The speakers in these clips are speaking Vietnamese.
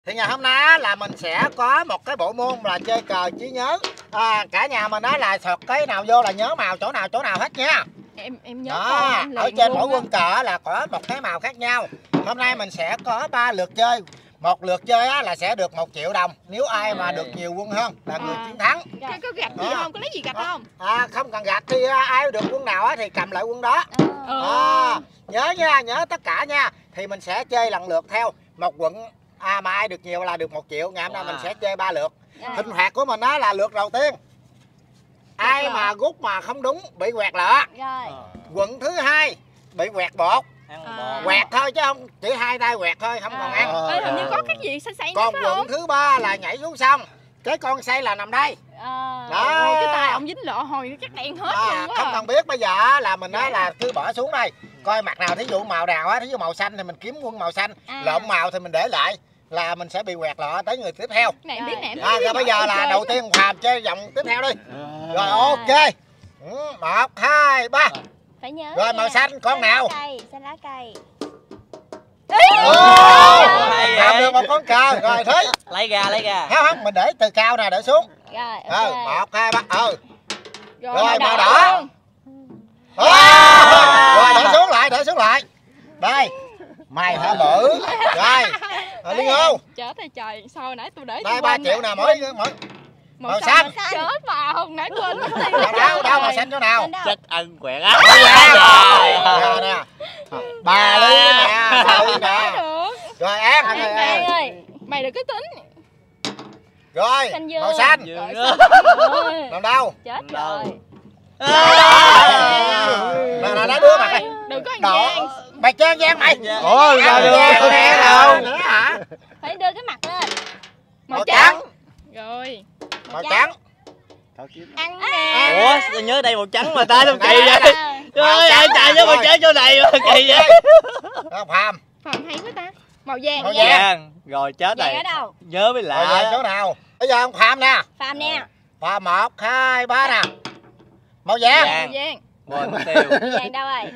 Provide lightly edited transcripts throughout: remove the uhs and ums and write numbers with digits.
Thì ngày hôm nay là mình sẽ có một cái bộ môn là chơi cờ trí nhớ. Cả nhà mình nói là sọt cái nào vô là nhớ màu chỗ nào hết nha. Em nhớ đó, ở trên mỗi quân cờ là có một cái màu khác nhau. Hôm nay mình sẽ có 3 lượt chơi. Một lượt chơi là sẽ được 1 triệu đồng. Nếu ai mà được nhiều quân hơn là người chiến thắng. Có gạch gì không? Có lấy gì gạch không? Không cần gạch, thì ai được quân nào thì cầm lại quân đó. Nhớ nha, nhớ tất cả nha. Thì mình sẽ chơi lần lượt theo một quận. Mà ai được nhiều là được 1 triệu. Ngày hôm nay mình sẽ chơi 3 lượt. Hình phạt của mình đó là lượt đầu tiên. Ai mà rút mà không đúng bị quẹt lợ. Quận thứ hai bị quẹt bột. Quẹt thôi chứ không, chỉ 2 tay quẹt thôi, không còn ăn. Hình như có cái gì xanh còn quận thứ ba là nhảy xuống sông. Cái con xây là nằm đây. Đó. Cái tay ông dính lọ hồi nó chắc đen hết luôn quá. Không cần biết, bây giờ là mình nói là cứ bỏ xuống đây. Coi mặt nào, thí dụ màu nào á, thí dụ màu xanh thì mình kiếm quân màu xanh, lộn màu thì mình để lại, là mình sẽ bị quẹt lọ tới người tiếp theo. Này em biết nè. Rồi bây giờ là đầu tiên Phạm chơi vòng tiếp theo đi. Rồi ok. 1, 2, 3. Phải nhớ. Rồi màu xanh con nào? Xanh lá cây. Làm được một con cờ. Rồi thế. Lấy ra. Không, mình để từ cao nè, để xuống. Rồi. 1, 2, 3. Rồi màu đỏ. Rồi để xuống lại. Đây. Mày hả bự. Rồi Liên Hô. Chết rồi trời, sao nãy tôi để đây 3 triệu nè, mỗi màu xanh. Chết mà không nãy quên mất tiền. Đâu màu xanh chỗ nào? Chết ăn quẹt á. Nè. Bà Ly nè. Rồi An ơi. Mày đừng có tính. Rồi màu xanh. Làm đâu? Chết rồi. Nè nó đưa mặt này. Đừng có ăn gian. Mày chơi gian mày. Ủa sao được đâu hả? Phải đưa cái mặt lên. Màu trắng. Rồi. Màu trắng. Ăn nè. Ủa tôi nhớ đây màu trắng mà ta đâu kỳ vậy. Trời ơi trời nhớ màu trắng chỗ này mà kỳ vậy. Phạm hay quá ta. Màu vàng. Màu vàng. Rồi chết rồi. Ở đâu? Nhớ mới lạ. Chỗ nào? Bây giờ ông Phạm nè. Phạm nè. Phạm 1, 2, 3 nè. Màu vàng. Quên mất tiêu. Vàng đâu rồi?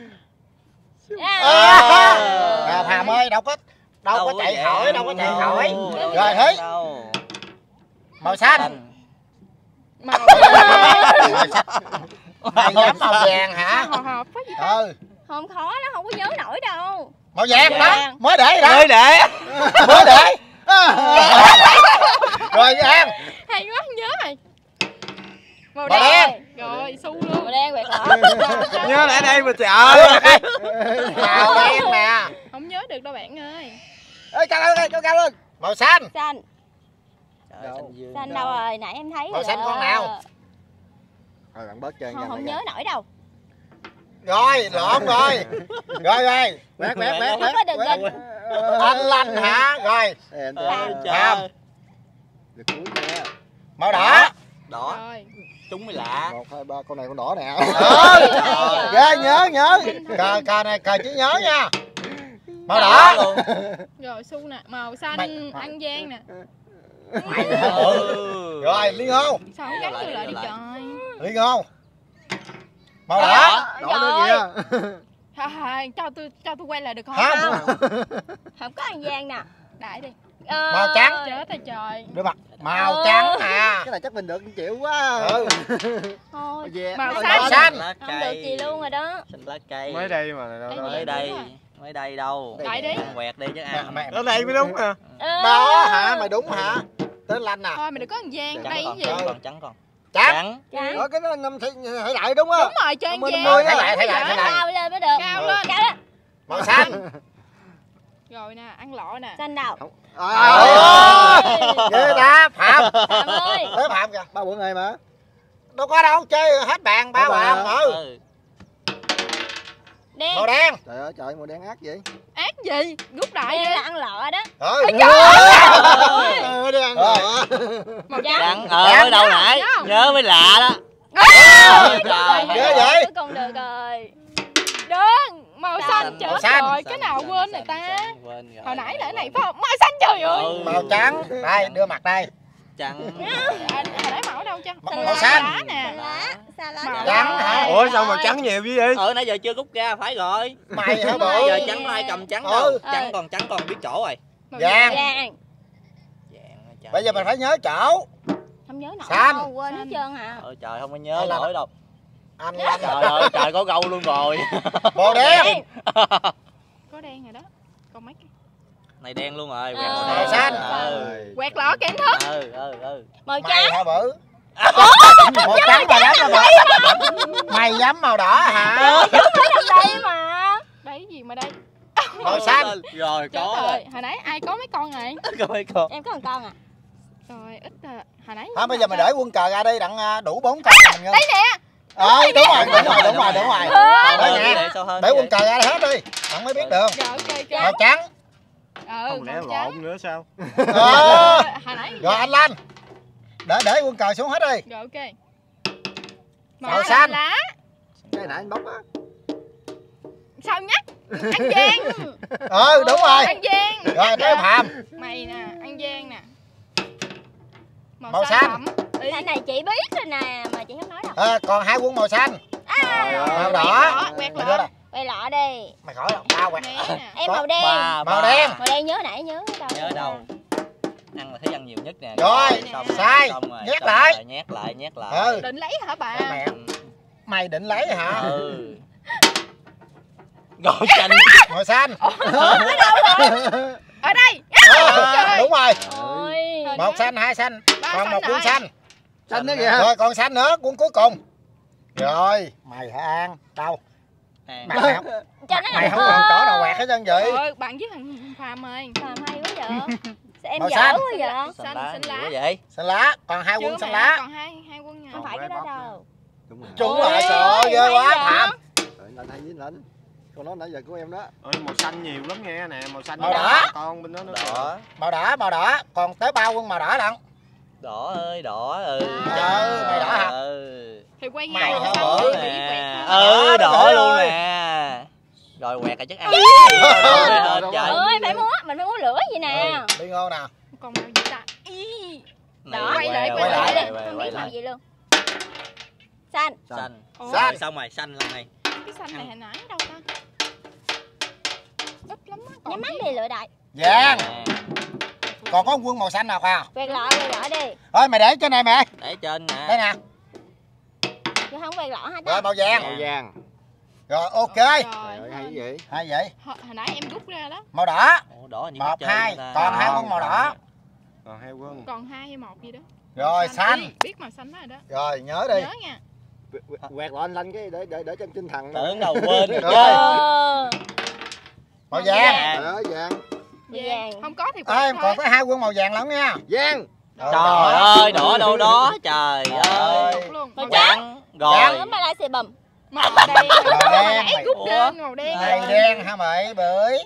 Phạm ơi, đâu có chạy khỏi, Rồi thế. Màu xanh. Màu Mày nhắm màu vàng hả? Hợp quá vậy. Không khó, nó không có nhớ nổi đâu. Màu vàng đó, mới để đó. Mới để. Rồi An. Hay quá, nhớ rồi. Màu đen. Rồi, su luôn. Màu đen quẹt lọ. Nhớ lại đây mà trời. Màu đen nè. Không nhớ được đâu bạn ơi. Ê cao lên. Màu xanh. Xanh. Xanh đâu rồi? Nãy em thấy màu xanh con nào? Rồi bạn bớt chơi nha. Không nhớ nổi đâu. Rồi, lộn rồi. Rồi. Bét. Anh Lanh hả? Rồi. Phạm. Được cuối nha. Màu đỏ. Đỏ. Chúng mới lạ. 1, 2, 3 con này con đỏ nè. Ghê nhớ. Cờ này cờ chỉ nhớ nha. Màu đỏ luôn. Rồi su nè, màu xanh ăn gian nè. Rồi Liên Hô. Sao không gắn vô lại đi trời. Liên Hô. Màu đỏ. Đỏ nữa kìa. Cho tôi quay lại được không? Không có ăn gian nè. Đại đi. Màu trắng. Chết rồi trời. Đưa mặt. Màu trắng nè. Cái này chắc mình được 1 triệu quá. Thôi. Màu xanh. Không được gì luôn rồi đó. Xanh lá cây. Mới đây mà. Mới đây đâu. Đại đi. Ăn quẹt đi chứ ăn. Ở đây mới đúng nè. Đó hả? Mày đúng hả? Tên Lanh nè. Thôi mày đừng có ăn gian. Đây cái gì? Trắng còn. Trắng. Cái đó ngâm thấy lại đúng á. Đúng rồi, chơi ăn gian. Thấy lại. Cao lên mới được. Cao lên. Màu xanh. Rồi nè, ăn lọ nè. Xanh đâu? Ghê ta. Phạm ơi. Tới Phạm kìa. 3 bữa ngày mà. Đâu có đâu, chơi hết bàn 3 bàn. Đen. Màu đen. Trời ơi trời, màu đen ác vậy. Ác gì? Rút đại Đen đi. là ăn lọ đó. Đi ăn lọ. Màu trắng. Ở đâu nãy. Nhớ mới lạ đó. Trời ghê vậy. Cuối cùng được rồi. Đơn. Màu xanh chết rồi. Cái nào quên rồi ta? Hồi nãy là cái này phải không? Màu xanh trời ơi. Màu trắng. Đây, đưa mặt đây. Trắng. Hồi nãy màu ở đâu chứ? Màu xanh nè. Màu trắng hả? Ủa sao màu trắng nhiều vậy? Nãy giờ chưa rút ra, phải rồi. Mày hả Nãy bộ? giờ trắng ai cầm trắng đâu. Trắng còn biết chỗ rồi. Vàng. Bây giờ mình phải nhớ chỗ. Không nhớ nổi Xanh. đâu, quên hết trơn hả? Trời không có nhớ nổi đâu. Anh Trời ơi, trời có gâu luôn rồi. màu đen. Có đen rồi đó. Còn mấy cái Này đen luôn rồi. Màu xanh. quẹt lọ kèm thức. Màu Mày trắng. hả bự? Màu trắng mà lắm mà bự. Mày dám màu đỏ hả? Đây mà. Đấy gì mà đây? Màu xanh. Rồi có rồi. Hồi nãy ai có mấy con rồi? có mấy con. Em có một con à? Rồi ít hồi nãy. Thôi bây giờ mày để quân cờ ra đây đặng đủ 4 con. Đây nè. Đúng rồi. Đấy nè. Để quân cờ ra hết đi. Không mới biết được. Rồi ok. Màu trắng. Không lẽ lộn nữa sao? Hồi nãy. Rồi anh Lanh. Để quân cờ xuống hết đi. Rồi ok. Màu xanh. Lá. Cái nãy anh bóc á. Sao nhắc? Ăn gian. Đúng rồi. Ăn gian. Rồi tới Phạm. Mày nè, ăn gian nè. Màu xanh. Cái này chị biết rồi nè mà chị không nói đâu. Còn 2 quân màu xanh. Màu đỏ. Quẹt Mày lọ. đây. Quay lọ đi. Mày khỏi đâu. 3 quẹt. Em màu đen. Màu đen. Màu đen nhớ nãy nhớ đâu. Nhớ đâu. Ăn là thấy ăn nhiều nhất nè. Rồi, sai. Nhét lại. Nhét lại. Định lấy hả bà? Mày định lấy hả? Rồi xanh. Màu xanh. Ở đây. Đúng rồi. Ôi. 1 xanh, 2 xanh. Còn 1 quân xanh. Xanh đó kìa. Rồi còn xanh nữa, quân cuối cùng. Rồi, mày hả An? Đâu? Mày không? Mày không còn chỗ nào quẹt hết trơn vậy? Bạn với thằng Phạm ơi. Phạm hay quá vậy. Sao em Màu dở xanh. quá vậy? Xanh lá. Vậy? Xanh lá, còn 2 quân xanh lá. Còn hai quân nha. Không phải cái đó đâu. Trúng rồi, sợ ghê quá Phạm. Lạnh hay với lạnh. Con nó nãy giờ của em đó. Ơi màu xanh nhiều lắm nghe nè, màu xanh. Màu đỏ. Con bên đó nữa. Đỏ. Màu đỏ, còn tới 3 quân màu đỏ lận. Đỏ ơi, đỏ. Mày đỏ hả? Thì quay Mày ngang hả xanh bữa? bị quẹt. Đỏ luôn nè. Rồi quẹt là chắc ăn. Ơi phải múa, mình phải múa lửa vậy nè. Đi ngon nào. Còn màu gì ta? Đó, quay lại đi. Không biết màu gì luôn. Xanh. Xanh. Xanh. Xong rồi, xanh lần này. Cái xanh này hồi nãy đâu ta? Ít lắm á. Nhắm mắt đi lựa đại. Vàng. Còn có quân màu xanh nào không? Quẹt lọ đi. Thôi mày để trên này mẹ. Để trên nè. Đây nè. Chứ không quẹt lọ hả ta? Rồi màu vàng. Màu vàng. Rồi ok. Trời ơi hay vậy. Hay vậy. Hồi nãy em rút ra đó. Màu đỏ. Đỏ 1, 2. Còn 2 quân màu đỏ. Còn 2 quân. Còn 2 hay 1 gì đó. Rồi xanh. Biết màu xanh đó rồi đó. Rồi nhớ đi. Nhớ nha. Quẹt lọ anh Lanh cái để trên tinh thần. Tưởng đâu quên rồi. Màu vàng. Đó vàng. Vàng. Không có thì Em còn tới 2 quân màu vàng lắm nha. Vàng. Trời ơi, đỏ đâu đó. Trời ơi. Màu trắng. Rồi. Nó ba la xì bùm. Màu đen. Nãy rút lên màu đen. Mày đen hả mày bưởi?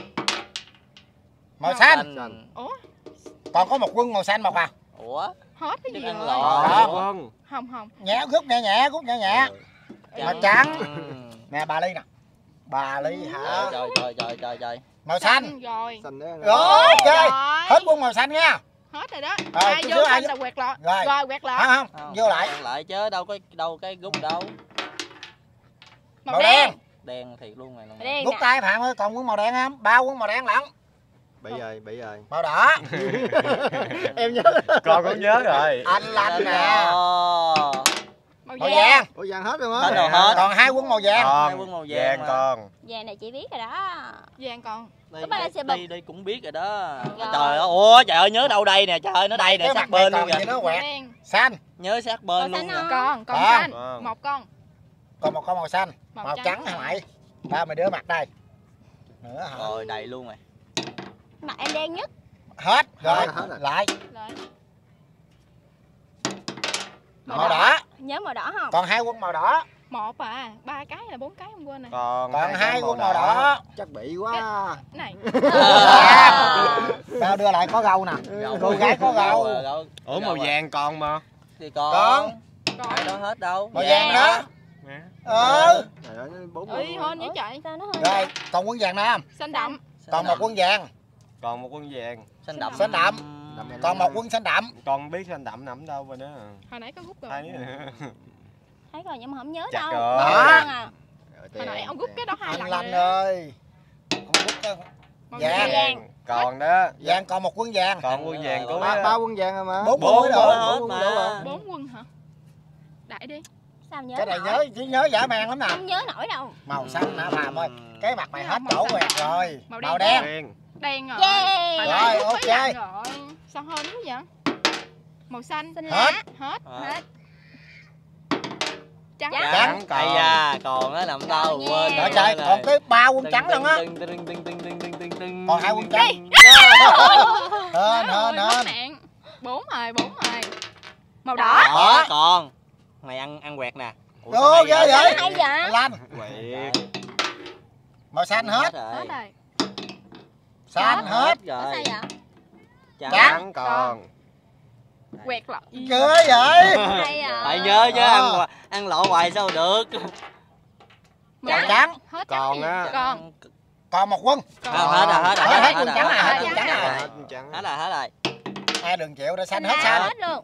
Màu xanh. Ủa? Còn có 1 quân màu xanh à? Ủa? Hết cái gì Ăn rồi? lọ. Quân. Không. Nhẹ rút nhẹ, rút nhẹ. Màu trắng. Nè bà Ly nè. Bà Ly hả? Trời. Màu xanh. Rồi. Xanh đó. Rồi ok. Hết quân màu xanh nha. Hết rồi đó. Rồi, Ai chút vô xíu xanh ai là quẹt lọ. Rồi. Rồi quẹt lọ. Không, vô lại. Lại chứ đâu cái rút đâu. Màu đen. Đen thiệt luôn này. Đen Rút nè. tay Phạm ơi, còn quân màu đen không? 3 quân màu đen lận. Bị rồi. Màu đỏ. Em nhớ. Con cũng nhớ rồi. Anh Lanh nè. Màu Màu vàng. vàng. Ủa vàng hết rồi Hết hả? rồi hết. Còn 2 quân màu vàng. Còn màu vàng còn. Vàng này chị biết rồi đó. Vàng còn. Đây cũng biết rồi đó. Rồi. Trời ơi, ủa trời ơi nhớ đâu đây nè, trời ơi nó đây nè, Cái sát mặt mày bên luôn còn gì kìa. nữa quẹt. Đen. Xanh. Nhớ sát bên luôn nè. Còn Còn. xanh. Còn. 1 con. Còn 1 con màu xanh. Màu Màu trắng trắng hả mày? Ba mày đưa mặt đây. Nữa hả? Rồi đầy luôn rồi. Mặt em đen nhất. Hết. Rồi. Hết rồi. Lại. Lại. Màu đỏ. Nhớ màu đỏ không? Còn 2 quân màu đỏ. 1 à, 3 cái là 4 cái không quên này. Còn 2 quân màu đỏ. Chắc bị quá. Cái này. Tao đưa lại có gâu nè. Cô gái có gâu. Ủa màu vàng còn mà. Thì còn. Còn. Ai đó hết đâu. Màu vàng đó. Nè. Trời ơi 4 Ơi hên dữ trời. Sao nó hơn? Rồi, còn quân vàng nữa không? Xanh đậm. Còn 1 quân vàng. Còn 1 quân vàng. Xanh đậm. Xanh đậm. Còn 1 quân xanh đậm. Con biết xanh đậm nằm đâu rồi đó. Hồi nãy có rút rồi. Thấy nè. Thấy rồi nhưng mà không nhớ Chắc đâu. rồi. Đó. À. Hồi nãy ông rút cái đó 2 Anh lần Lanh rồi. ơi. Ông rút cái Màu vàng. vàng. Còn đó. Vàng còn một quân vàng. Còn quân vàng của ba quân vàng rồi mà. 4 quân rồi. hết mà. 4 quân hả? Đại đi. Sao nhớ Cái này nổi? chỉ nhớ dã man lắm nè. Không nhớ nổi đâu. Màu xanh hả Phạm ơi? Cái mặt mày hết chỗ quẹt rồi. Màu đen. Đen rồi. Yeah. Hồi Rồi, nãy cũng ok. mới dặn rồi. Sao hên quá vậy? Màu xanh. Xanh Hết. lá. Hết. Hết. Trắng. Trắng. Ây da, còn á nằm đâu Còn quên. nha. Trời trời, còn tới 3 quân trắng luôn á. Còn 2 quân trắng. Hên. 4 rồi. Màu đỏ. Đó, còn. Mày ăn quẹt nè. Ô ghê vậy. Hay vậy? Lanh. Quẹt. Màu xanh hết. Hết rồi. Xanh hết. Có rồi. sao vậy? Trắng còn. Quẹt lọ. Ghê vậy. Hay à. Phải nhớ chứ ăn lộ hoài sao được. Màu trắng. Hết Còn trắng á. gì? Còn. Còn một quân. Hết rồi. Hết quân trắng à, hết quân trắng à. Hết quân trắng. Hết rồi. Hai đường chịu đã xanh Xanh hết lá xanh. hết luôn.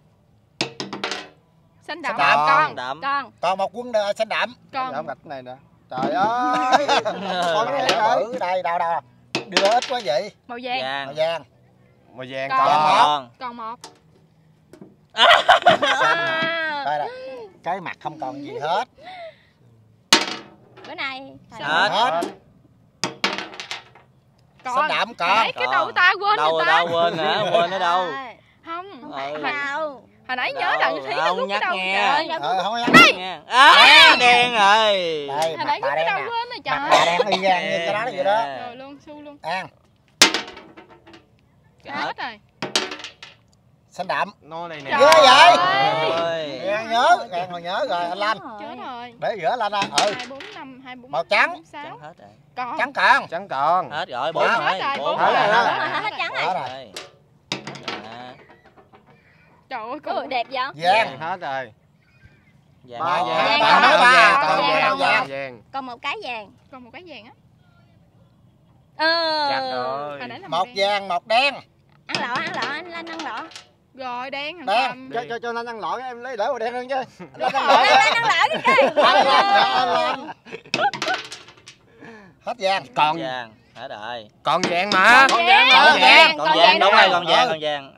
Xanh đậm. Đậm. Con. Đậm. Con. Còn một quân xanh đậm. Ở Con. ngạch này nè. Trời ơi. Con cái này rồi. Bự đây đâu. Đưa ít quá vậy. Màu vàng. Màu Vàng. vàng. Màu vàng Còn. còn. Còn 1. Đây đây. Cái mặt không còn gì hết. Bữa nay Hết. Hết. Còn. Xanh đậm còn. Hồi nãy cái đâu ta quên Đâu rồi ta. quên hả? Quên ở đâu? Không. Không phải Ừ. đâu. Hồi nãy nhớ rằng thấy nó Không rút cái nhắc đâu nghe. trời. Không nhắc. Nha. Đen rồi. Đây Hồi mặt nãy bà rút cái đen đâu nè. quên rồi Mặt bà trời. đen y gan như cái đó vậy đó. Rồi luôn, su luôn. An. Hết rồi. Xanh đậm. Nó này nè. Trời Ghê vậy. Ôi. An An còn nhớ rồi anh Lanh. Chết rồi. Để giữa Lanh ơi. 2 4 5 2 4. Màu trắng. 6. Trắng hết rồi. Còn. Trắng còn. Trắng còn. Hết rồi, 4 Hết rồi. rồi, 4 4 rồi. Hết trắng Đó rồi. rồi. Trời ơi, Ủa, con đẹp vậy? Vàng. Hết rồi. Vàng. Ba Vàng. vàng. Vàng. Nói ba. Còn Còn vàng. vàng. Vàng. Còn một cái vàng. còn một cái vàng á. Chắc Hồi rồi. nãy là màu Một đen. vàng, một đen. Ăn lọ anh Lanh ăn lọ. Rồi đen thằng Đen. Phạm. Cho nên ăn lọ em lấy đỡ màu đen hơn chứ. Đúng Anh rồi. Lanh ăn lọ cái Lanh. Hết vàng. Còn Vàng. Hết rồi. còn vàng mà. Còn vàng. Còn vàng. Còn vàng đúng rồi, còn vàng, còn vàng.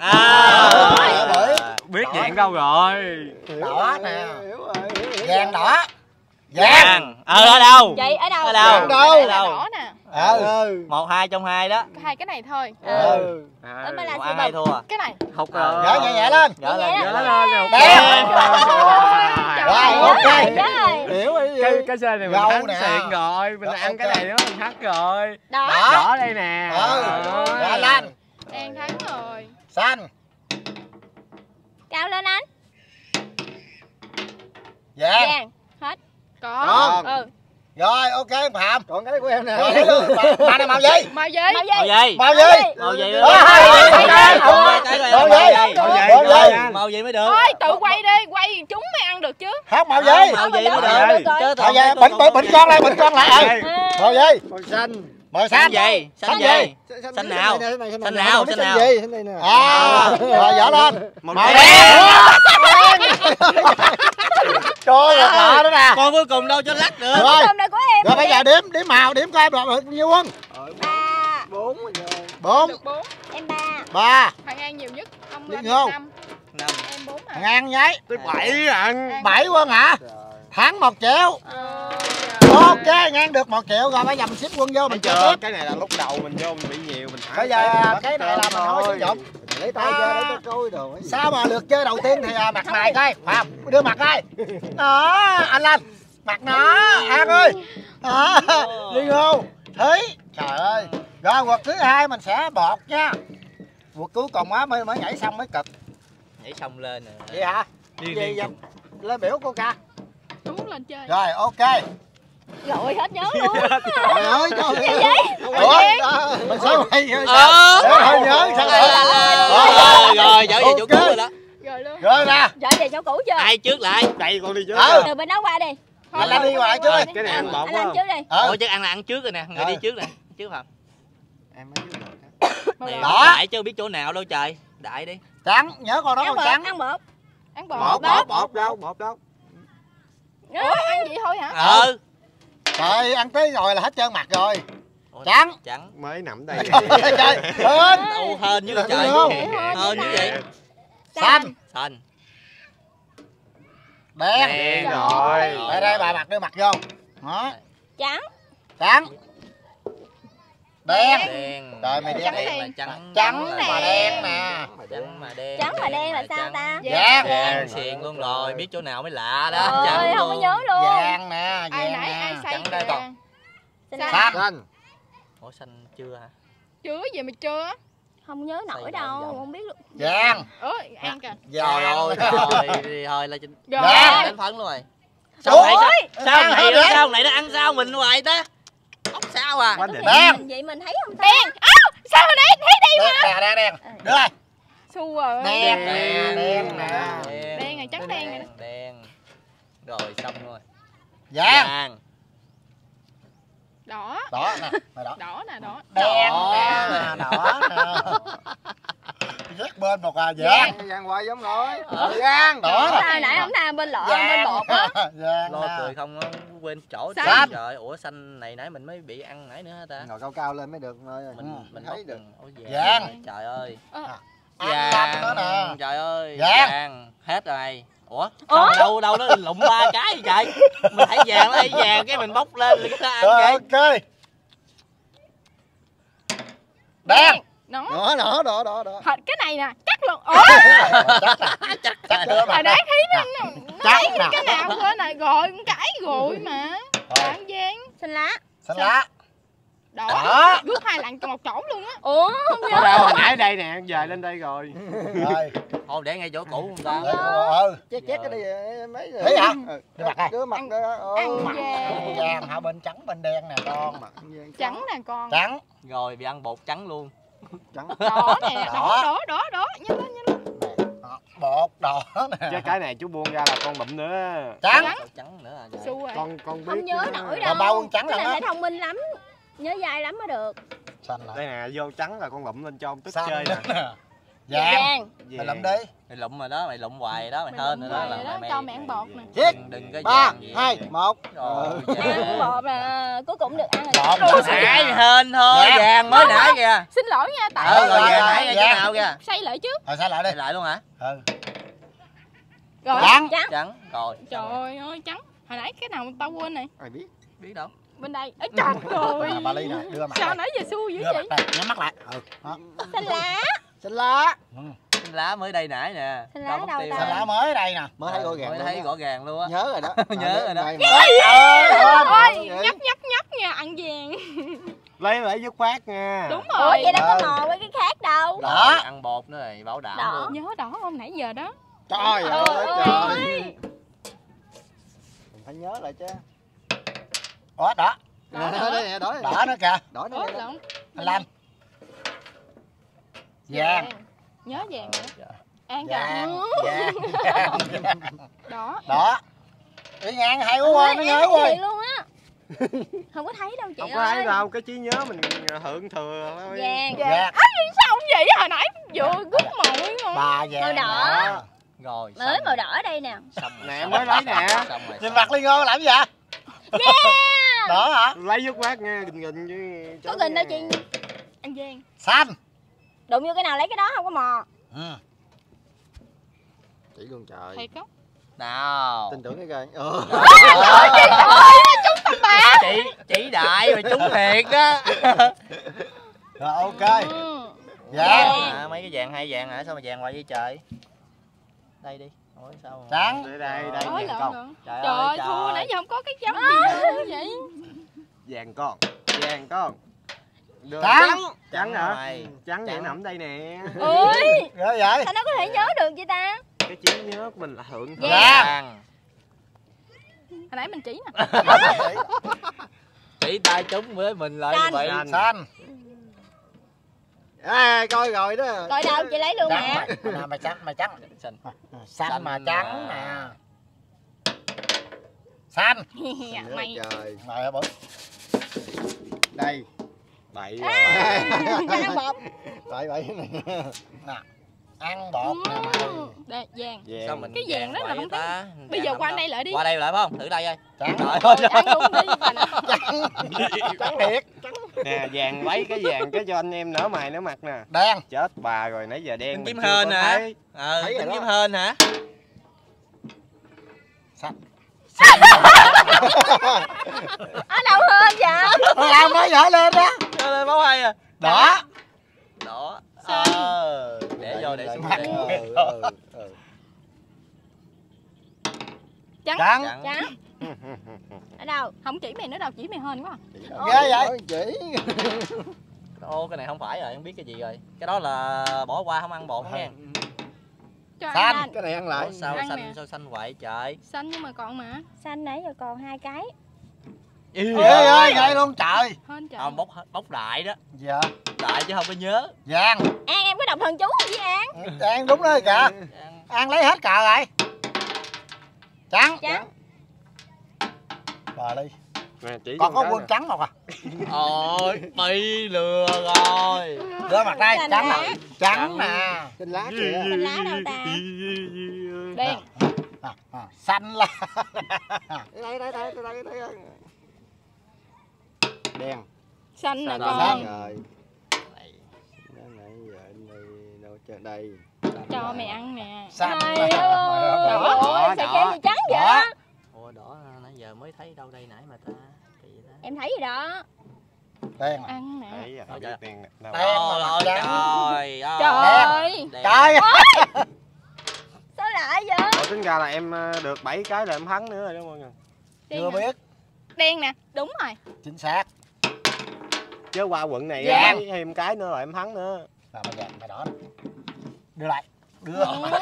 Biết vàng đâu rồi. Đỏ nè. Hiểu rồi. Vàng đỏ. Vàng. Vàng. Ở đâu? Vậy ở đâu? Ở đâu? Vàng đâu? Cái này là đỏ nè. Ừ. 1 2 trong 2 đó. Hai cái này thôi. Ừ. Ở bên là Một siêu ai hai bông. thua. Cái này. Học Gỡ rồi. nhẹ nhẹ lên. Gỡ lên, Nhẹ gỡ Nhớ lên. lên. Đen. Rồi, ok. Hiểu rồi. Cái xe này mình Gâu thắng nè. xịn rồi. Mình Rồi, ăn cái ok. này nữa mình thắng rồi. Đó. Đỏ. Đỏ đây nè. Rồi Lanh. Đen thắng rồi. Xanh. Cao lên anh. Vàng. Vàng. Hết. Còn. Ừ. Rồi ok Phạm. Còn cái của em nè. Rồi bà này màu gì? Màu gì? Màu Màu gì? gì? Màu gì? Màu gì? Ôi, hai, Màu Màu gì? Màu gì mới được? Thôi tự quay đi, quay chúng mới ăn được chứ. Không màu gì? Màu gì mới Màu được? gì? Chứ Màu gì? Bịnh con lại, bịnh con lại. Màu gì? Màu xanh. Màu Xanh xanh. gì? Xanh gì? Xanh nào? Xanh nào? Xanh nào? gì? Xanh này nè. À, rồi dở lên. Màu Màu đen. đen. Trời ơi, lạ đó nè. Con cuối cùng đâu cho lắc được. Rồi, Hôm nay của em. rồi bây giờ đếm màu, đếm coi em đoạt được nhiêu quân? 3. 4 rồi. 4, Được 4. Em 3. 3, Thằng An nhiều nhất. Ông Liên lên Ngô. 5. 5. Em 4 à. thằng An nháy. Tới 7 ăn. 7 quân hả? Thắng 1 triệu. Ok, An được 1 triệu rồi, bây giờ mình ship quân vô mình Thấy chơi chưa? tiếp. Cái này là lúc đầu mình vô mình bị nhiều mình thắng. Bây giờ cái này là mình không có sử dụng. Lấy tay ra để tôi coi đồ. Sao mà lượt chơi đầu tiên thì mặt mày coi, Phạm, đưa mặt coi. Đó, anh Lanh, mặt nó, An ơi. Đó, Liên Ngô, Thúy. Trời ơi. Rồi quật thứ hai mình sẽ bọt nha. Quật cuối cùng á mới nhảy xong mới cực. Nhảy xong lên nè. Vậy hả? Đi, Gì đi. vậy? Lên biểu cô ca. Chú lên chơi. Rồi, ok. Rồi hết nhớ luôn. Trời ơi, trời ơi. Ủa? Ủa? Mình sẽ quay rồi sao? Để hơi nhớ sao Rồi, trở về chỗ cũ rồi đó. Rồi luôn. Rồi nè. Trở về chỗ cũ chưa? Ai trước lại? Đây con đi trước. Từ bên đó qua đi. Anh Lanh đi ngoài trước đi. Cái này ăn bột Anh Lanh quá. trước đi. Ủa chứ ăn là ăn trước rồi nè, người đi trước nè. Trước không? Em mới trước rồi. Màu Này, đỏ. đại chứ biết chỗ nào đâu trời. Đại đi. Trắng, nhớ con đó Ăn con bột, trắng. ăn bột. Ăn Bột bột. bột đâu? Bột đâu? Ủa, ăn vậy thôi hả? Ừ. Trời, ăn tới rồi là hết trơn mặt rồi. Trắng. Trắng. Mới nằm đây. Trời, hên. Đâu hên như là trời. Không. Hên như vậy. Xanh. Xanh. Đen. Đen rồi. Đây đây bà mặt đưa mặt vô. Đó. Trắng. Trắng. Đen. Đen. Trời mày đen Đen là đi. trắng. Trắng mà đen nè. Trắng mà đen. Trắng mà đen là sao ta? Vàng. Vàng xiền luôn rồi, biết chỗ nào mới lạ đó. Trời ơi, không có nhớ luôn. Vàng nè, Ai vàng nãy ai nè. say Trắng đây kìa. còn. Xanh. Xanh. Ủa xanh chưa hả? Chưa gì mà chưa. Không nhớ nổi Xây đâu, vòng. không biết luôn. Vàng. Ăn kìa. Trời Vàng. ơi, trời thôi là Rồi. Vàng. đánh phấn luôn rồi. Ủa? Sao này nó ăn sao mình hoài ta? Ốc sao à? Quá Có đỉnh. khi Đen. vậy mình thấy không ta? Đen. Sao hồi nãy thấy đi mà. Đen, đen. Đưa đây. Xu rồi. Đen nè, đen nè. Đen này, trắng đen này đó. Đen. Rồi xong rồi. Vàng. Vàng. Đỏ. Đỏ nè, mày đỏ. Đỏ nè, đỏ. Đen Đỏ. nè, đỏ nè. Rất bên một à vàng. Vàng hoài giống rồi. Vàng, đỏ. Sao hồi nãy không tha bên lọ bên bột á. Vàng Lo nè. cười không á, quên chỗ. Xanh. Trời, ủa xanh này nãy mình mới bị ăn nãy nữa hả ta? Ngồi cao cao lên mới được thôi. Mình thấy được. Vàng. Trời ơi. Ăn lạnh nữa nè. Trời ơi. Vàng. Vàng. Hết rồi. Ủa? Sao mà đâu đâu nó lụm 3 cái vậy trời? Mình thấy vàng nó thấy vàng cái mình bóc lên rồi cái ta ăn kìa. Ok. Đen. Nó. Đó. Thật cái này nè, chắc luôn. Ủa, Chắc đưa hồi mặt nãy thấy nó chắc thấy nè. cái nào quên này rồi, con cái rồi mà. Bạn Giang. Xanh lá. Xanh lá. Đỏ. Đỏ. Rút hai lần trong một chỗ luôn á. Ủa không Có nhớ. đâu hồi nãy đây nè, giờ lên đây rồi. Rồi. Thôi để ngay chỗ cũ không ta. Chết cái đi mấy rồi. Thấy hả? Ừ. Đưa mặt đây. Đưa mặt đó. Ăn Mặt vàng. vàng hả, bên trắng bên đen nè con. Mặt Trắng nè con. Trắng. Rồi bị ăn bột trắng luôn. trắng. Đỏ nè, Đỏ. đỏ. Nhớ lên. Đó, bột đỏ nè. Chứ cái này chú buông ra là con bụm nữa. Trắng. Trắng nữa à. Trời. Xu rồi. Con biết. Không nhớ nổi đâu. Còn bao con trắng Cái lận này á. phải thông minh lắm. Nhớ dai lắm mới được. Xanh lại. Đây nè, vô trắng là con lụm lên cho ông tức Xanh chơi nè. nè. Vàng. Vàng. Mày lụm đi. Mày lụm rồi đó, mày lụm hoài đó, mày Mày hên lụm rồi đó hoài là đó, mày cho mày ăn bột nè. Chiết. đừng cái 3, vàng gì. 2, 1. Rồi. Ăn bột là cuối cùng được ăn rồi. Bột. Hồi nãy mày hên thôi, Vàng. vàng mới nãy kìa. Xin lỗi nha, tại Rồi rồi, vàng nãy rồi, chỗ vàng. nào kìa? xây lại trước. Rồi sao lại đi. Đây lại luôn hả? Ừ. Rồi. Trắng. Trắng. Trắng. Rồi. Trời ơi, trắng. Hồi nãy cái nào tao quên này. Ai biết. Biết đâu. Bên đây. Ấy trời ơi. Bà Ly nè, đưa mặt Sao đây. nãy giờ xui dữ Đưa vậy? mặt đây, nhắm mắt lại. Ừ. Đó. Xanh lá. Xanh lá. Lá mới đây nãy nè. Xanh lá Đâu mất đâu tiêu ta? Xanh lá mới đây nè. Mới thấy rõ ràng Mới luôn thấy á. rõ ràng luôn á. Nhớ rồi đó. Nhớ rồi đó. Đây, Ôi, nhấp nha, ăn vàng. Lấy lại dứt khoát nha. Đúng Ủa rồi. vậy đâu có mò với cái khác đâu. Đó. Rồi, ăn bột nữa rồi, bảo đảm Đỏ. luôn. Nhớ đỏ không nãy giờ đó. Trời ơi Trời trời. ơi. Mình phải nhớ lại chứ. Ủa đỏ. Đây nè, đỏ. Đỏ nữa kìa. Đỏ Ủa, nữa. lộn. Anh Lam. Vàng. Nhớ vàng nữa. Ăn Vàng. kìa. Vàng. Đỏ. Đỏ. Ý ngang hay quá quên, nó nhớ Ăn quên. thiệt luôn á. Không có thấy đâu chị Không ơi. có thấy đâu, cái trí nhớ mình hưởng thừa thôi. Vàng. Vàng. Sao không vậy? Hồi nãy vừa rút mồi ngon. Bà vàng. Màu đỏ. nè. Rồi. Mới màu đỏ ở đây nè. Xong rồi, Nè, xong mới rồi, lấy nè. xong rồi, Nhìn xong mặt Ly Ngô làm gì vậy? Yeah. Đỏ hả? Lấy dứt khoát nha, gình chứ. Có gìn đâu chị. Ăn vàng. Xanh. Đụng vô cái nào lấy cái đó không có mò. Ừ. Chỉ luôn trời. Thiệt không? nào. Tin tưởng cái kìa. Chỉ đại mà trúng thiệt á. Rồi ok. Ừ. Vàng. À, mấy cái vàng hay vàng hả? Sao mà vàng hoài vậy trời? Đây đi. Ủa sao mà... Trắng. Đây Ôi, vàng lộn con. lộn. Trời Trời ơi, ơi, thua nãy giờ không có cái dấu gì nữa vậy. Vàng con. Vàng con. Đưa. Trắng. Trắng hả? Mày. Trắng vậy Trắng. nằm đây nè. Ơi. Rồi vậy. Sao nó có thể nhớ được vậy ta? Cái trí nhớ của mình là hưởng thừa. Vàng. Hồi nãy mình chỉ nè. Chỉ tay trúng với mình lại Xanh. như vậy. Xanh. À, coi rồi đó. Coi đâu chị lấy luôn Trắng nè. mày trắng, mày trắng. Xanh. Xanh mà Xanh trắng mà. nè. Xanh. Mày. Trời. Mày ơi bữa. Đây. Bậy À, rồi. ăn bột. Vậy này. Nè. Ăn bột nè mày. Đây, vàng. Sao mình Cái vàng đó là quậy không ta? Bây giờ qua đây lại đi. Qua đây lại phải không? Thử đây ơi. Trắng. Trời ơi. Ăn luôn đi bà nè. Trắng thiệt. Nè vàng lấy cái vàng cái cho anh em nở mày nở mặt nè. Đen. Chết bà rồi nãy giờ đen. Tính kiếm hên hả? Tính kiếm hên hả? Xanh. Ở đâu hơn vậy? Làm mới nhảy lên đó. Cho lên bóng hay à. Đỏ. Đỏ. Để vô để xuống Mặt. để. Trắng. Trắng. Ở đâu? Không chỉ mày nữa đâu, chỉ mày hên quá. Ghê vậy. Chỉ. Ô cái này không phải rồi, không biết cái gì rồi. Cái đó là bỏ qua không ăn bột nghe. Cho Xanh. anh. Cái này ăn lại. Ủa, sao Ăn xanh nè. sao xanh vậy trời? Xanh nhưng mà còn mà. Xanh nãy giờ còn 2 cái. Ghê ơi, vậy luôn trời. Hên trời. Không bốc đại đó. Dạ. Đại chứ không có nhớ. Vàng. An em có đọc thần chú không với An? An đúng rồi kìa. An lấy hết cờ rồi. Trắng. Trắng. Bà đi. Nè, chỉ Còn có con quân cá trắng một à. Ôi bị lừa rồi. Đưa mặt đây, Xanh trắng lá. nè. Trắng nè. Xanh lá kìa. Xanh lá đâu ta? Đen. Xanh là. Đây. Đen. Xanh nè Xanh. con. Rồi. Nãy giờ anh đi đâu chơi đây. Cho mày ăn nè. Xanh. Trời ơi. Ôi, sao kêu gì trắng vậy? Ủa đỏ nãy giờ mới thấy đâu đây nãy mà ta. Kỳ vậy ta. Em thấy gì đó. Đen. Ăn nè. Nãy giờ không biết đen nè. Đâu? Đen. Ôi Trắng. trời ơi. Trời ơi. Đen. Trời. Sao lại vậy? Ủa, tính ra là em được 7 cái là em thắng nữa rồi đó mọi người. Chưa biết. Đen nè, đúng rồi. Chính xác. Chứ qua quận này Vàng. lấy thêm cái nữa là em thắng nữa. Là mày vàng, mày đỏ đó. Đưa lại. Đưa.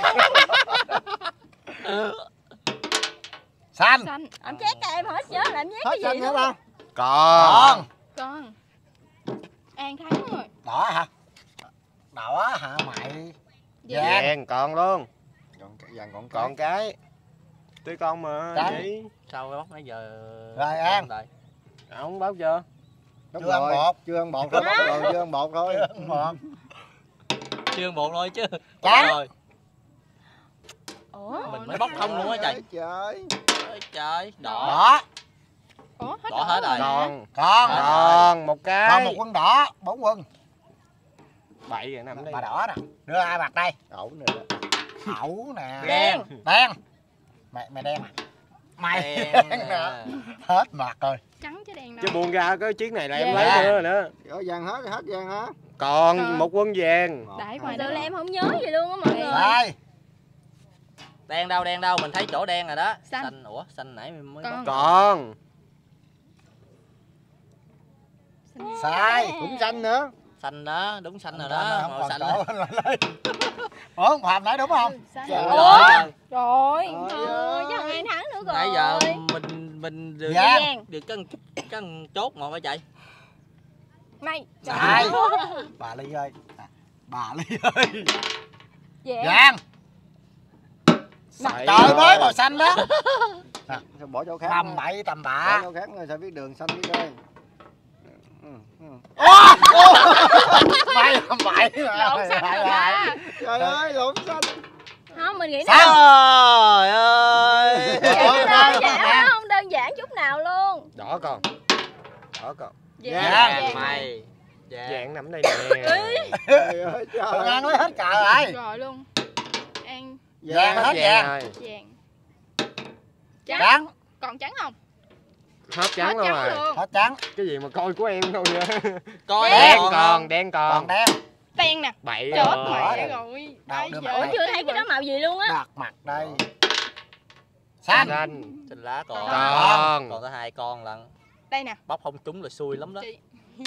Xanh. Xanh. Ông chét cho em hết nhớ là em nhét Hết cái xanh gì nữa nữa. không? Còn. Con. An thắng rồi. Đỏ hả? Đỏ hả mày? Vàng. Vàng còn luôn. Vàng còn Còn cái. Tụi con mà Trắng. chị. Sao cái bóc nãy giờ. Rồi, An. Ông báo chưa? Đúng Chưa ăn rồi. bột. Chưa ăn bột thôi. Bóc rồi, chưa ăn bột thôi. Một. Chưa bột thôi chứ. Trắng. Rồi. Ủa? Mình mới bóc không luôn á trời. Trời. Ôi trời. Đỏ. Đỏ. Ủa, hết Đỏ hết rồi. Còn. Còn. Còn một cái. Còn một quân đỏ. 4 quân. 7 rồi nằm đây. Bà đỏ nè. Đưa hai mặt đây. Ẩu nữa. Ẩu nè. Đen. Đen. Mày đen à? Mày Đen đen nè. nè. Hết mặt rồi. trắng chứ đen đâu. Chứ buông ra cái chiếc này là em Vàng. lấy nữa rồi đó. Có vàng hết vàng hả? Còn Còn. một quân vàng. Để ngoài Từ đó là em không nhớ gì luôn á mọi người. Sai. Đen đâu, mình thấy chỗ đen rồi đó. Xanh. Ủa, xanh nãy mình mới Con. bóc. Còn. Sai. Cũng xanh nữa. Xanh đó, đúng xanh rồi đó. Không Màu còn xanh chỗ đó. lên đây. Ủa, Hòa nãy đúng không? Xanh. Trời Ủa? ơi. Rồi. Thôi chứ ai thắng nữa rồi. Nãy giờ mình được Vàng. được cái chốt một hả chạy. Mày. Sai. Bà Ly ơi. Bà Ly ơi. Vàng. Vàng. Sậy Trời rồi. mới màu xanh đó. Sao bỏ chỗ khác. Tầm nữa. bậy tầm Bỏ bạ. chỗ khác nữa sao biết đường xanh biết đây. Mày tầm bậy. Lộn xanh rồi ba. Trời ơi lộn xanh. Không, mình nghĩ Xanh. Trời ơi. đơn giản quá, không đơn giản chút nào luôn. Đỏ còn. Đỏ còn. Vàng. Mày. Vàng nằm đây nè. Trời ơi Còn trời. An lấy hết cờ rồi. Rồi luôn. An. Vàng hết vàng. rồi. Vàng. Trắng. Còn trắng không? Hết trắng luôn rồi. luôn. Hết trắng. Cái gì mà coi của em thôi vậy. Coi Đen còn, đen Còn còn. đen. Đen nè. Bậy Chết rồi. mẹ rồi. Đây đưa giờ. mặt Ủa đây. chưa thấy cái đó màu gì luôn á. Đặt mặt đây. Xanh. Xanh. Xanh lá còn. Còn. Còn có 2 con lận. Đây nè. Bóc không trúng là xui lắm đó. Chị.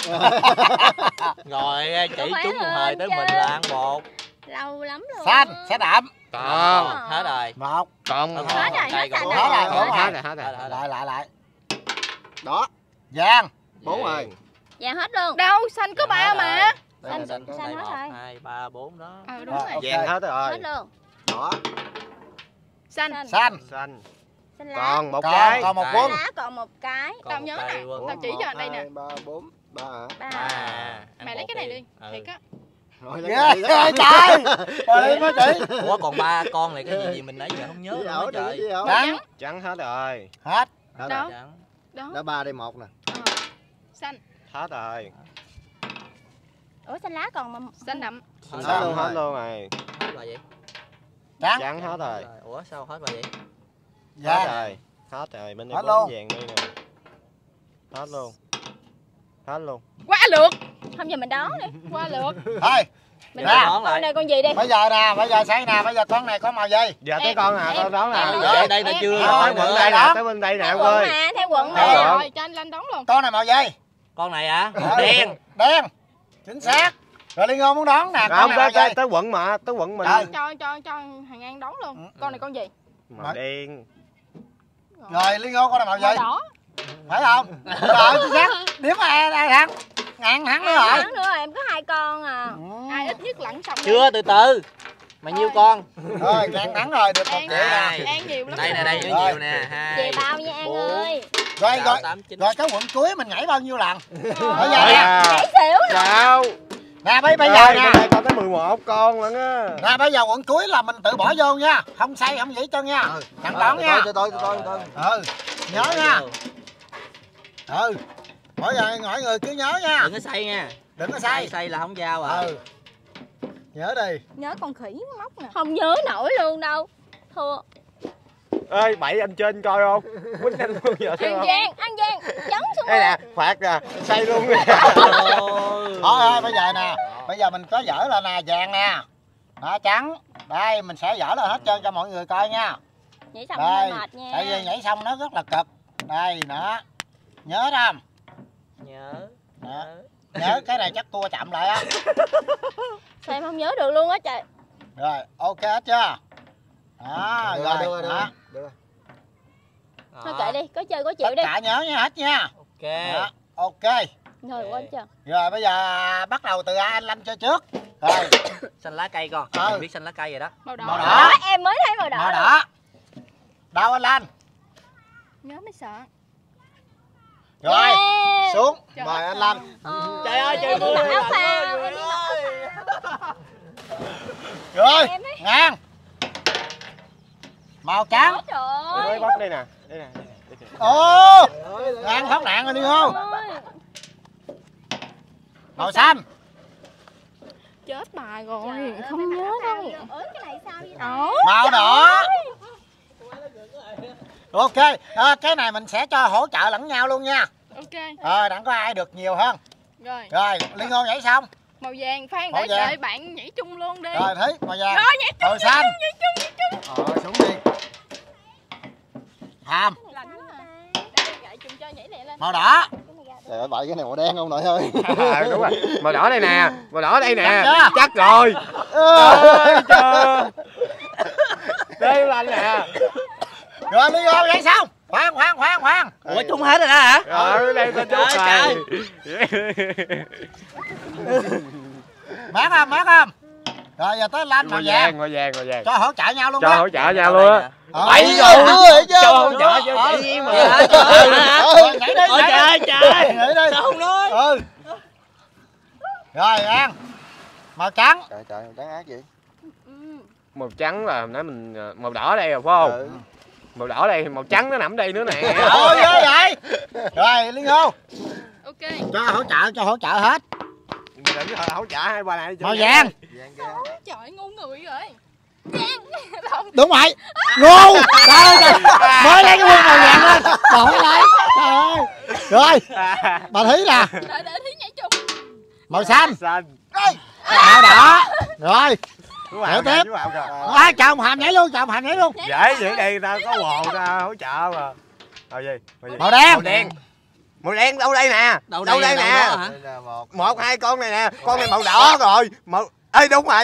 Rồi chỉ Không phải trúng một hơn hồi tới chứ. mình là ăn bột. Lâu lắm rồi. Xanh. Sẽ đậm. Còn. Hết rồi. Một. Còn. Hết rồi, hết Đây xanh còn rồi. Hết rồi, bốn. đúng Hết rồi. rồi, hết rồi. Hết rồi. Lại. Đó. Vàng. 4 rồi. Vàng hết luôn. Đâu, xanh có 3 mà. Đây là Xanh xanh. xanh hết 1, rồi. 2, 3, 4 đó. Đúng Rồi, rồi. ok. Vàng hết rồi. Hết luôn. Đỏ. Xanh. Xanh. Xanh. Xanh. Xanh lá. Còn một Còn cái. còn một Đây. quân. Lá còn một cái. Còn Tao một nhớ cây nè. quân. Tao chỉ cho đây nè. 3, 4, 3 hả? 3. Ăn Mày lấy bột cái này đi. Ừ. Thiệt á. Rồi Ghê ơi trời. Bà Ly mới chỉ. Ủa còn 3 con này cái gì mình nãy giờ không nhớ Đi nữa ẩu, trời. đi ẩu. Trắng. Trắng hết rồi. Hết. Hết Đâu? rồi. Trắng. Đó. Đó 3 đây 1 nè. Xanh. Hết rồi. Ủa xanh lá còn mà Xanh đậm. Hết luôn, hết luôn rồi. Hết rồi vậy? Trắng hết rồi. Ủa sao hết rồi vậy? Hết rồi. Hết rồi, bên đây 4 vàng đây nè. Hết luôn. Hết luôn. Quá lượt. không giờ mình đón đi. Qua lượt. Thôi Mình Nè. đón con này con gì đi. bây giờ nè, bây giờ xây nè, bây giờ con này có màu gì? Giờ tới con nè, con đón nè. Vậy đây ta chưa Tới nói quận nữa. đây nè, tới bên đây nè Theo ông quận ơi. mà, theo quận Theo mà. quận. Rồi cho anh Lanh đón luôn. Con này màu gì? Con này hả? Đen. Đen. Chính xác. Rồi Liên Ngô muốn đón nè, con Không, này màu gì? tới quận mà, tới quận mình. Trời. Cho Hàng An đón luôn. Con này con gì? Màu đen. Rồi Liên Ngô con này màu gì? Màu đỏ. Phải không? Rồi chính xác. Điểm ai thắng? Ngàn thắng nữa rồi. Tháng nữa rồi em có 2 con à. Ai ít nhất lặn xong. Chưa, từ từ. Mày nhiêu con? Rồi ngàn thắng rồi, được 1 triệu nè. An nhiều lắm. Đây nè, đây Rồi. nhiều nè. 2. Về bao nha An ơi. Rồi rồi. 8, 9. Rồi cái quận cuối mình nhảy bao nhiêu lần? Bây giờ Rồi nè. à. Nhảy xỉu rồi. Sao? Nè bây giờ Ơi, nè. bên đây con tới 11 con lận á. Nè bây giờ quận cuối là mình tự bỏ vô nha, không xây không dĩ chân nha. Thằng đón nha. Tôi. Nhớ nha. Mỗi người cứ nhớ nha. Đừng có xây nha. Đừng có xây. Xây là không giao à. Nhớ đi. Nhớ con khỉ móc nè. Không nhớ nổi luôn đâu. Thua. Ê, bậy anh trên coi không? Quýnh anh luôn giờ thấy không? An Giang, chấn xuống Đây nè, luôn. phạt nè, xây luôn nè. Thôi bây giờ nè, bây giờ mình có dở lên nè, vàng nè. Đó trắng. Đây mình sẽ dở lên hết trơn cho mọi người coi nha. Nhảy xong Đây, hơi mệt nha. tại vì nhảy xong nó rất là cực. Đây đó. Nhớ đó. Nhớ. Đó. Nhớ cái này chắc tua chậm lại á. Sao em không nhớ được luôn á trời. Rồi, ok hết chưa? Đó, rồi. Đó. Thôi kệ đi, có chơi có chịu Tất đi. cả nhớ nha, hết nha. Ok. Đó, ok. Rồi quên chưa. Rồi bây giờ bắt đầu từ anh Lanh chơi trước. Rồi, Xanh lá cây con. Ừ. Mình biết xanh lá cây rồi đó. Màu đỏ. Màu đỏ. Đó, em mới thấy màu đỏ. màu luôn. đỏ. Đâu anh Lanh? Nhớ mới sợ. Rồi, Yeah. xuống. Trời Mời ơi. anh Lanh. Trời ơi, trời em đi mưa mặc áo lạnh phao, quá, em đi mặc áo phao. Rồi, Em ấy. ngang. Màu trắng. Trời Mới ơi. bóc đây nè. Đây nè. Ô, ngang thoát nạn rồi đi không? Màu xanh. Chết bà rồi. Không nhớ đâu. Ủa cái này sao vậy? Ủa? Màu đỏ. Ok, cái này mình sẽ cho hỗ trợ lẫn nhau luôn nha. Ok. Đặng có ai được nhiều hơn. Rồi. Rồi, Liên Ngô nhảy xong. Màu vàng Phan Màu để vàng. đợi bạn nhảy chung luôn đi. Rồi, Thí, màu vàng. Rồi nhảy chung, Màu xanh. nhảy chung. Xuống đi. Tham. Lạnh quá à. Để chung cho nhảy lẹ lên. Màu đỏ. Trời ơi, bậy cái này màu đen không nội ơi. Đúng rồi. Màu đỏ đây nè, màu đỏ đây nè. Chắc chưa? Chắc rồi. Ơi trời. Đây là nè. Rồi Liên Ngô nhảy xong. Khoan. Ủa trúng hết rồi đó hả? Ở đây ta chốt Trời, rồi. Mát không? Rồi giờ tới Lanh màu vàng. Màu vàng. Cho hỗ trợ nhau luôn Cho đó. hỗ trợ nhau luôn á. Bậy rồi. Cho hỗ trợ cho chị Duyên mà. Nhảy đi. Ôi trời ơi, trời. Nhảy đi. Sao không nói? Rồi An. Màu trắng. Trời trắng ác vậy. Màu trắng là nãy mình màu đỏ đây rồi phải không? Ừ. Màu đỏ đây, màu trắng nó nằm đây nữa nè. Ôi ghê vậy. Rồi Liên Ngô. Ok. Cho hỗ trợ hết. Đừng hỗ trợ hai bà này. Màu vàng. Vàng kia. Trời ngu người rồi. Đúng rồi. Ngu. Trời ơi. Mới lấy cái quân màu vàng lên. Đổi lại. Trời ơi. Rồi. Bà Thí nè. Để Thí nhảy chung. Màu xanh. Xanh. Màu đỏ. Rồi. Chú Hào tiếp. chú Hào kìa. Chào ông Hàm nhảy luôn. Dễ vậy đây ta có quần ta hỗ trợ mà. Màu gì? Màu đen. Màu đen đâu đây nè. Đâu đây nè. hả? Đây là một. Một hai con này nè, con này màu đỏ rồi. Màu ê đúng rồi.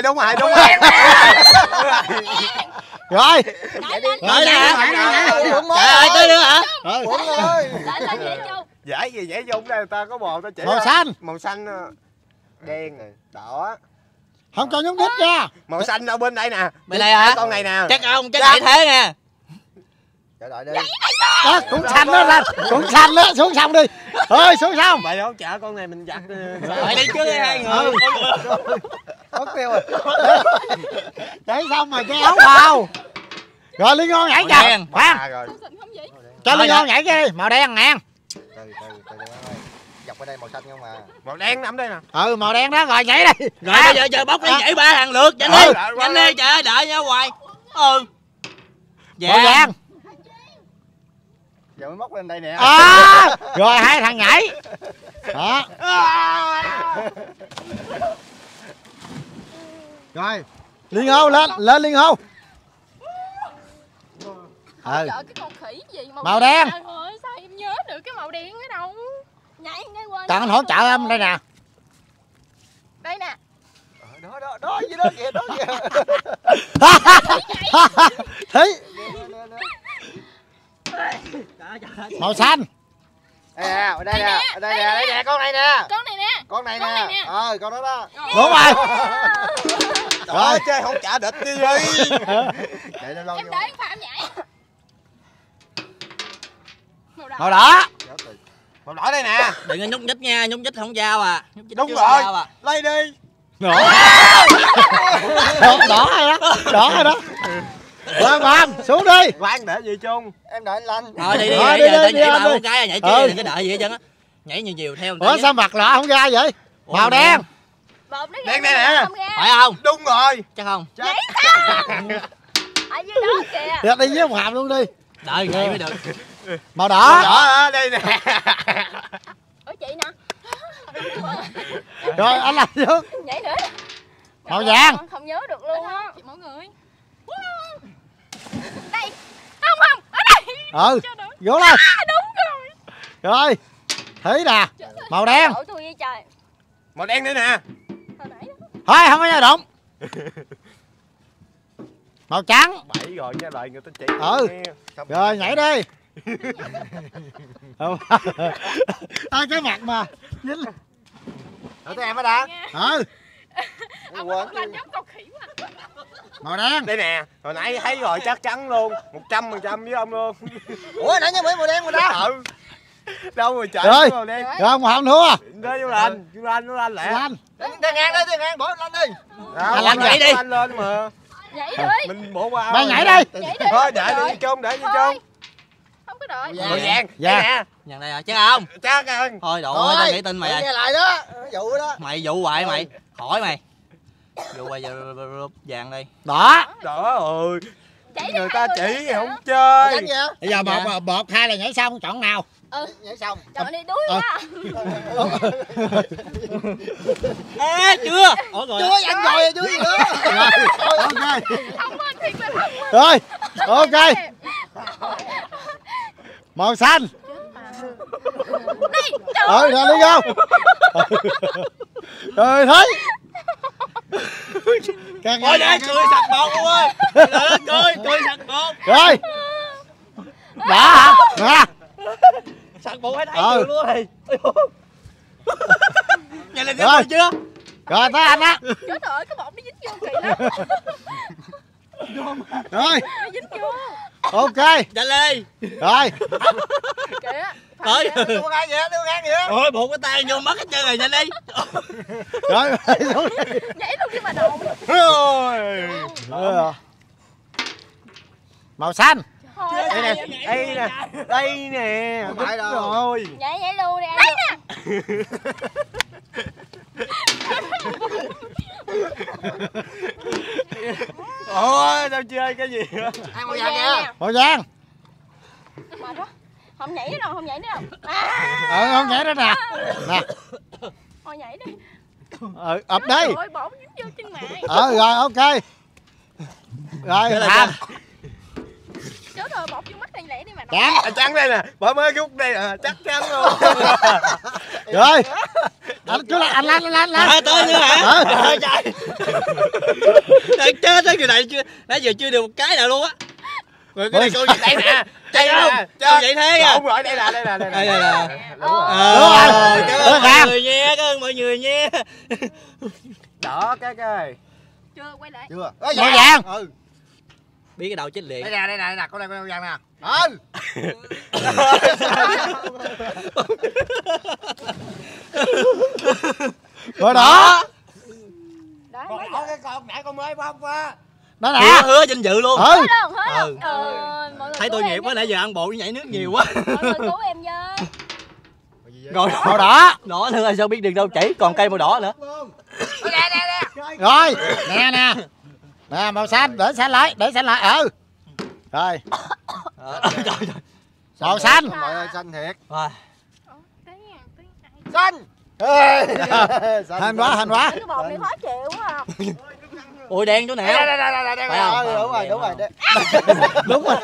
Rồi. Rồi nè hả? Trời ơi, tới nữa hả? Quấn ơi. Lại lên nhảy chung. Dễ gì dễ dung đây ta có bò ta chỉ. Màu xanh. Màu xanh đen đỏ. Không cho nhúc nhích nha. Màu xanh đâu bên đây nè. Bên này hả? Hai con này nè. Chắc không, chắc vậy thế nè. Chờ đợi đi. Đó, cũng xanh đó lên. Cũng xanh đó, xuống sông đi. Ơi xuống sông. Mày hỗ trợ con này mình giặt. Rồi đi trước đi hai người. Mất tiêu rồi. Để xong rồi kéo vào. Rồi Liên Ngô nhảy Màu kìa. đen. Khoan. Rồi. Xịn không vậy? Cho Liên Ngô nhảy cái đi. Màu đen ngang. Từ từ ơi. Dọc đặt ở đây màu xanh không mà. Màu đen nằm đây nè. Ừ màu đen đó rồi nhảy đi. Rồi bây giờ bóc đi nhảy 3 hàng lượt nhanh đi. Nhanh đi trời ơi đợi nhau hoài. Màu vàng. Giờ mới móc lên đây nè. Rồi 2 thằng nhảy. Đó. Rồi. Liên hô lên liên hô. Trời cái con khỉ gì màu đen. Trời ơi sao em nhớ được cái màu đen ở đâu. Nhảy quên. Cần anh hỗ trợ em đây nè. Đây nè. Đó gì đó kìa, đó kìa. Thấy. Màu xanh. Ở đây nè, con này nè. Con này nè. Con này nè. Con đó đó. Đúng rồi. Rồi chơi không trả địch đi. Em đợi em Phạm nhảy. Màu đỏ. Màu đỏ đây nè. Đừng có nhúc nhích nha, nhúc nhích không dao à. Đúng rồi. Lấy đi. Đỏ rồi đó. Đỏ rồi đó. Rồi Phạm xuống đi. Quang để gì chung. Em đợi anh Lanh. Thôi đi giờ nhảy ba một cái nhảy chứ đừng có đợi gì hết trơn á. Nhảy nhiều theo Ủa sao mặt lọ không ra vậy? Màu đen. Đen đây nè. Phải không? Đúng rồi. Chắc không? Nhảy sao? Ở dưới đó kìa. Được đi với Phạm luôn đi. Đợi nhảy mới được. Màu đỏ. Đỏ đây nè. Ủa chị nè. Rồi anh làm xuống. Nhảy nữa. Màu vàng. Con không nhớ được luôn á. Chị mọi người. Đây. Không ở đây. Vô lên. Đúng rồi. Rồi. Thấy nè. Màu đen. Ủa tôi với trời. Màu đen đây nè. Thôi không có nhai đụng. Màu trắng. Bậy rồi nha lại người ta chỉ. Rồi nhảy đi. Cái mặt mà. Ở tới em ở đây. Ông làm giống con khỉ quá. Màu đen. Đây nè. Hồi nãy thấy rồi chắc chắn luôn. 100% với ông luôn. Ủa nãy nhớ màu đen rồi đó. Đâu rồi trời. Rồi. Màu đen. Rồi ông Phạm thua. Đây vô lên. Vô lên lẹ. Lên. Tay ngang bỏ lên đi. Anh nhảy đi. Anh lên mà. Nhảy đi. Mình bộ qua. Mày nhảy đi. Nhảy đi. Thôi để đi chung để đi chung. Không có đợi. Màu vàng. Dạ. Nè. Nhận đây rồi chắc không? Chắc rồi. Thôi đồ ơi tao nghĩ tin mày nghe rồi. lại đó. Vụ đó. Mày dụ hoài mày. Hỏi mày. Dụ hoài giờ vàng đi. Đỏ. Đó rồi. Nhảy Người ta chỉ không Đánh chơi. nha. Bây giờ một hai là nhảy xong chọn nào. Nhảy xong. Trời đi đuối quá. Ê chưa? Ủa rồi. Chưa anh rồi chứ gì nữa. Rồi. Ok. Ông ơi thiệt là không. Rồi. Ok. Màu xanh. Rồi đi vô. Rồi thấy. Ôi để cười sặc bột luôn ơi. Cười sặc bột. Rồi. Đã hả? Nè. Sặc bột thấy cười luôn rồi. Vậy là Rồi. chưa? Rồi tới anh á. Trời ơi cái bột nó dính vô kỳ lắm. Rồi. Nó dính vô. Ok. Nhanh đi. Rồi. Kìa. Thôi. Đưa ngang vậy. Ôi bột cái tay vô mất hết trơn rồi nhanh đi. Rồi. Nhảy luôn đi mà đầu. Màu xanh. Đây nè. Đây nè. Đây nè. Không phải đâu. Rồi. Nhảy luôn đi. Đấy nè. Ôi tao chơi cái gì đó. Ăn màu vàng nha. Màu vàng. Mệt quá. Không nhảy nữa đâu, không nhảy nữa đâu. Không nhảy đó nè. Nè. Thôi nhảy đi. Ập đi. Ôi bột dính vô chân mày. Rồi ok. Rồi làm. Chết rồi bột vô mắt này lẹ đi mà. Trắng. Trắng đây nè. Bỏ mới rút đây nè. Chắc chắn luôn. Rồi. Anh cứ anh lên. Tới nữa hả? Trời trời. Đang chết tới người này chưa. Nãy giờ chưa được một cái nào luôn á. Rồi cái này cô vậy đây nè. Chơi không? Chơi vậy thế à? Đúng rồi, đây là. Đây là. Đúng rồi. Cảm ơn mọi người nha, cảm ơn mọi người nha. Đỏ cái. Chưa quay lại. Chưa. Màu vàng. Biết cái đầu chết liền. Đây nè, con này màu vàng nè. Rồi đỏ. Con nãy con mới bóc qua. Đó nè. Hứa danh dự luôn. Hứa luôn. Mọi người Thấy tội nghiệp quá nãy giờ ăn bộ nhảy nước nhiều quá. Mọi người cứu em với. Rồi Màu đỏ. đỏ nữa sao biết được đâu, chỉ còn cây màu đỏ nữa. Rồi, nè. Nè màu xanh, để xanh lại, Rồi. Màu xanh. Mọi ơi xanh thiệt. Rồi. Xanh. Hên quá. Cái bồn này khó chịu quá à. Ôi đen chỗ nào? Phải không? Đúng rồi. Đúng rồi.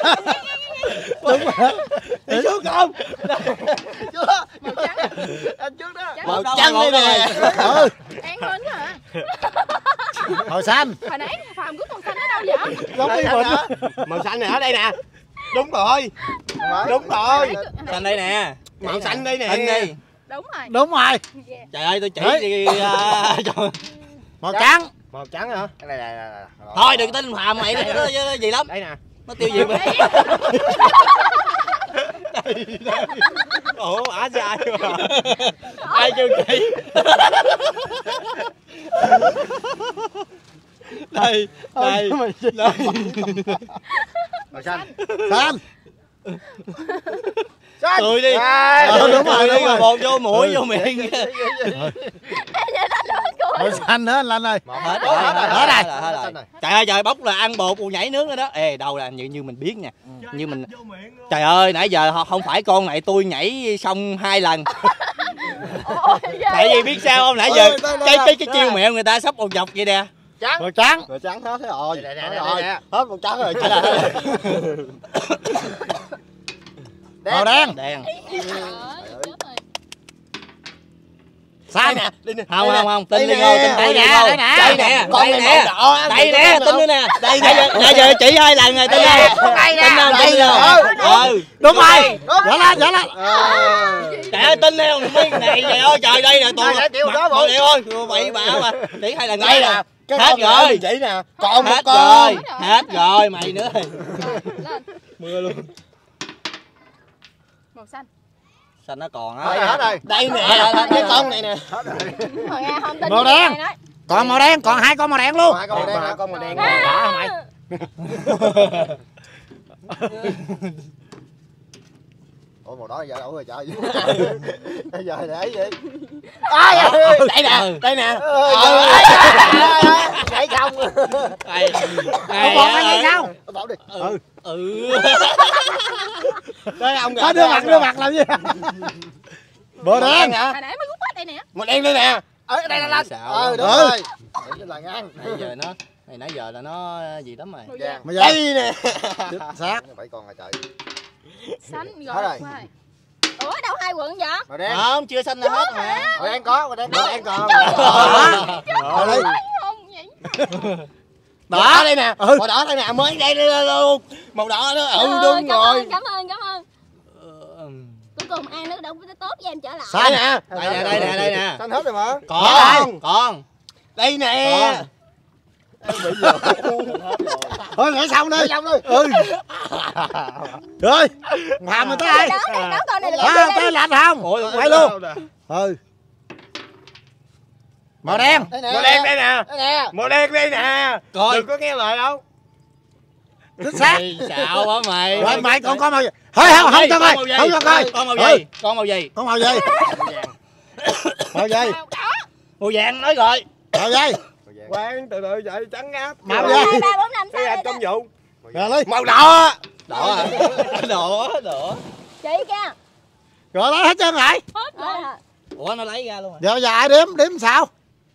Đi xuống không? Màu trắng. Anh trước đó. Màu trắng đây nè. An Minh hả? Màu xanh. Hồi nãy Phạm cứ màu xanh ở đâu vậy? Giống như mình. Màu xanh này ở đây nè. Đúng rồi. Xanh đây nè. Màu xanh đây nè. Xanh đi. Đúng rồi. Trời ơi tôi chỉ đi. Màu trắng. Màu trắng hả? Thôi đừng tin Phạm mày nó gì lắm. Đây nè. Nó tiêu diệt mày. Ủa ả dài mà. Ai kêu chị? Đây. Màu xanh. Cười đi. Đúng rồi. Bột vô mũi vô miệng. Màu xanh nữa anh Linh ơi. Hết rồi. Trời ơi trời, bốc là ăn bột nhảy nước nữa đó. Ê đâu là như mình biết nha. Như mình. Trời ơi nãy giờ không phải con này tôi nhảy xong 2 lần. Tại vì biết sao không, nãy giờ cái chiêu mẹo người ta sắp bột dọc vậy nè. Màu trắng. Màu trắng hết rồi. Hết màu trắng rồi. Màu đen. Xanh. Không tin đi ngô, tin đây nè. Đây nè. Đây nè, tin nữa nè. Nãy giờ chỉ 2 lần rồi, tin đâu. Tin đâu. Đúng rồi. Dở lên. Trời ơi tin đâu mấy này trời ơi trời, đây nè tôi. Một điều ơi, bậy bạ mà. Chỉ 2 lần đây nè. Hết rồi. Chỉ nè. Còn một Hết con. rồi. Hết rồi, mày nữa. Mưa luôn. Màu xanh. Xanh nó còn á. Hết rồi. Đây nè. Cái con này nè. Màu đen. Còn màu đen, còn 2 con màu đen luôn. 2 con màu đen hả? Con màu đen. Đỏ hả mày? Ủa màu đỏ giờ đâu rồi trời. Giờ để gì? Đây nè. Đây nè. Vậy không? Đây. Bột hay sao? Bỏ đi. Đây ông Có đưa mặt làm gì? Màu đen. Hồi nãy mới rút hết đây nè. Màu đen đây nè. Ở đây là Đúng rồi. Để là ngang. Nãy giờ là nó gì lắm mày. Màu Đây nè. Xác. 7 con rồi trời. Xanh Hết rồi. rồi. Ủa đâu 2 quận vậy? Màu đen. Không, chưa xanh là hết mà. Màu đen có, màu đen còn. Rồi đi. Không vậy. Đỏ đây nè. Màu đỏ đây nè, mới đây luôn. Màu đỏ đó. Đúng rồi. Cảm ơn. Cuối cùng An nó đâu có tốt với em trở lại. Xanh. Đây nè. Xanh hết rồi mà. Còn. Đây nè. Thôi nhảy xong đi. Rồi. Làm mình tới đây. Đó con này là Tới lạnh không? Quay luôn. Màu đen. Màu đen đây nè. Màu đen đây nè. Đừng có nghe lời đâu. Chính xác. Xạo quá mày. Rồi mày còn có màu gì? Không cho coi. Không cho coi. Con màu gì? Con màu gì? Con màu gì? Màu gì? Màu vàng nói rồi. Màu gì? Quán từ từ vậy trắng áp. Màu gì? 3, 4, 5, 6. Cái trong vụ. Rồi đi. Màu đỏ. Đỏ hả? Đỏ. Chị kia. Rồi lấy hết trơn rồi. Hết rồi. Ủa nó lấy ra luôn rồi. Giờ ai đếm sao?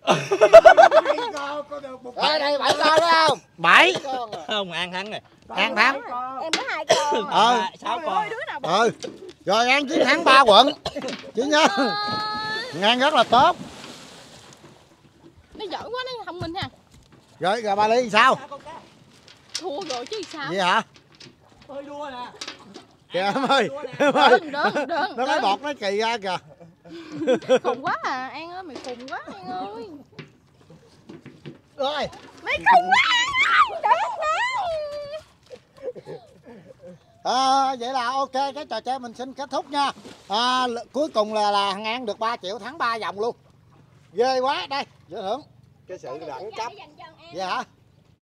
Đây 7 con đúng không? 7. Không, An thắng rồi. An thắng. Em có 2 con. 6 con. Rồi An chiến thắng 3 quận. Chỉ nhớ. An rất là tốt. Nó giỏi quá, nó thông minh ha. Rồi bà Ly sao? Thua rồi chứ sao? Gì hả? Tôi đua nè. Kìa em ơi. Đừng. Nó lấy bọt nó kỳ ra kìa. Khùng quá à, An ơi, mày khùng quá An ơi. Rồi. Mày khùng quá An ơi. Vậy là ok, cái trò chơi mình xin kết thúc nha. Cuối cùng là thằng An được 3 triệu thắng 3 vòng luôn. Ghê quá, đây, dễ thưởng. Cái sự đẳng cấp. Vậy hả?